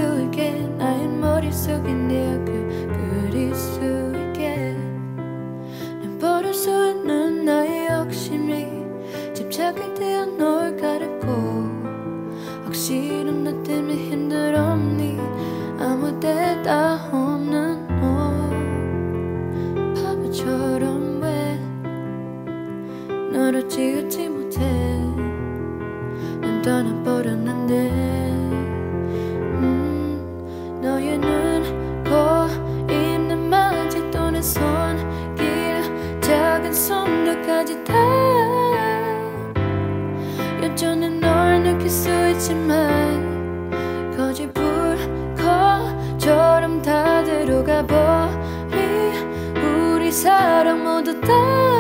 있게 나의 머릿속에 네 얼굴 그릴 수 있게 난 버릴 수 있는 나의 욕심이 집착할 때야 널 가르고 혹시 너 때문에 힘들었니 아무 데다 없는 너 바보처럼 왜 너를 지우지 못해 난 떠나버렸는데 너의 눈, 코, 입눈까지 또 내 손길 작은 손도까지 다 여전히 널 느낄 수 있지만 거짓 불꽃처럼 다 들어가 버린 우리 사랑 모두 다